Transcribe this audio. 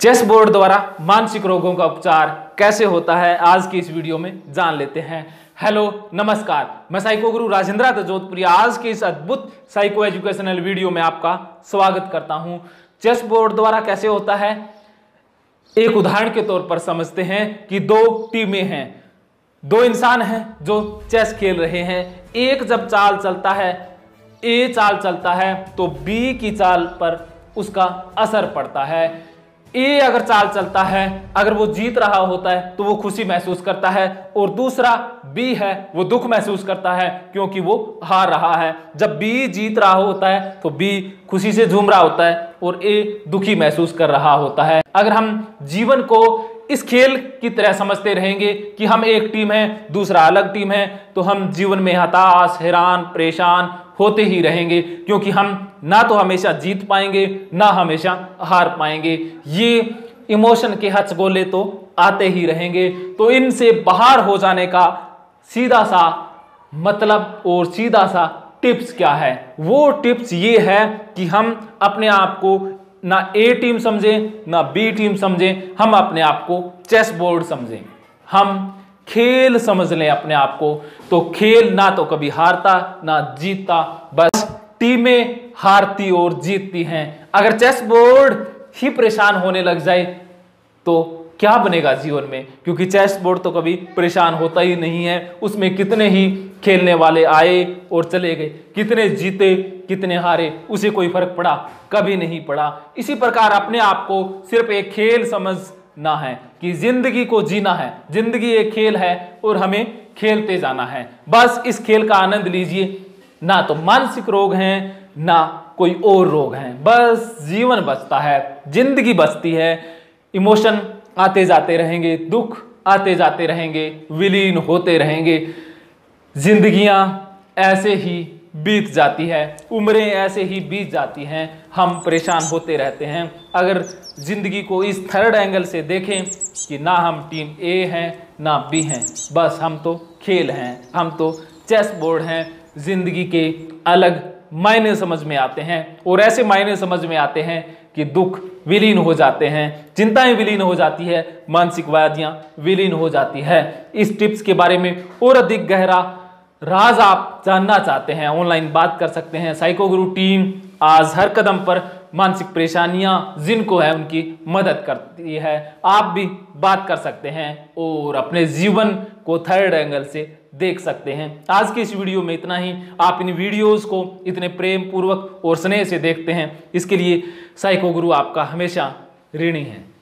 Chess board द्वारा मानसिक रोगों का उपचार कैसे होता है, आज की इस वीडियो में जान लेते हैं। हेलो नमस्कार, मैं साइको गुरु राजेंद्र जोधपुरी आज के इस अद्भुत साइको एजुकेशनल वीडियो में आपका स्वागत करता हूं। चेस बोर्ड द्वारा कैसे होता है, एक उदाहरण के तौर पर समझते हैं कि दो टीमें हैं, दो इंसान हैं जो चेस खेल रहे हैं। एक जब चाल चलता है, ए चाल चलता है, तो बी की चाल पर उसका असर पड़ता है। ए अगर चाल चलता है, अगर वो जीत रहा होता है तो वो खुशी महसूस करता है, और दूसरा बी है वो दुख महसूस करता है क्योंकि वो हार रहा है। जब बी जीत रहा होता है तो बी खुशी से झूम रहा होता है और ए दुखी महसूस कर रहा होता है। अगर हम जीवन को इस खेल की तरह समझते रहेंगे कि हम एक टीम है, दूसरा अलग टीम है, तो हम जीवन में हताश, हैरान, परेशान होते ही रहेंगे, क्योंकि हम ना तो हमेशा जीत पाएंगे ना हमेशा हार पाएंगे। ये इमोशन के हचगोले तो आते ही रहेंगे। तो इनसे बाहर हो जाने का सीधा सा मतलब और सीधा सा टिप्स क्या है? वो टिप्स ये है कि हम अपने आप को ना ए टीम समझें ना बी टीम समझें, हम अपने आप को चेस बोर्ड समझें, हम खेल समझ लें अपने आप को। तो खेल ना तो कभी हारता ना जीतता, बस टीमें हारती और जीतती हैं। अगर चेस बोर्ड ही परेशान होने लग जाए तो क्या बनेगा जीवन में, क्योंकि चेस बोर्ड तो कभी परेशान होता ही नहीं है। उसमें कितने ही खेलने वाले आए और चले गए, कितने जीते कितने हारे, उसे कोई फर्क पड़ा? कभी नहीं पड़ा। इसी प्रकार अपने आप को सिर्फ एक खेल समझना है कि जिंदगी को जीना है, जिंदगी एक खेल है और हमें खेलते जाना है। बस इस खेल का आनंद लीजिए। ना तो मानसिक रोग हैं ना कोई और रोग हैं, बस जीवन बचता है, जिंदगी बचती है। इमोशन आते जाते रहेंगे, दुख आते जाते रहेंगे, विलीन होते रहेंगे। जिंदगियां ऐसे ही बीत जाती है, उम्रें ऐसे ही बीत जाती हैं, हम परेशान होते रहते हैं। अगर जिंदगी को इस थर्ड एंगल से देखें कि ना हम टीम ए हैं ना बी हैं, बस हम तो खेल हैं, हम तो चेस बोर्ड हैं। जिंदगी के अलग मायने समझ में आते हैं, और ऐसे मायने समझ में आते हैं कि दुख विलीन हो जाते हैं, चिंताएं विलीन हो जाती है, मानसिक व्याधियां विलीन हो जाती है। इस टिप्स के बारे में और अधिक गहरा राज आप जानना चाहते हैं, ऑनलाइन बात कर सकते हैं। साइको गुरु टीम आज हर कदम पर मानसिक परेशानियां जिनको है उनकी मदद करती है। आप भी बात कर सकते हैं और अपने जीवन को थर्ड एंगल से देख सकते हैं। आज की इस वीडियो में इतना ही। आप इन वीडियोस को इतने प्रेम पूर्वक और स्नेह से देखते हैं, इसके लिए साइको गुरु आपका हमेशा ऋणी है।